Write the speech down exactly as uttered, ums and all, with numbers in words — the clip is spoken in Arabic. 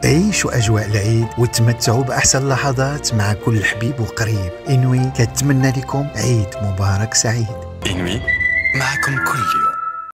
عيشوا أجواء العيد وتمتعوا بأحسن لحظات مع كل حبيب وقريب. إنوي كتمنى لكم عيد مبارك سعيد. إنوي معكم كل يوم.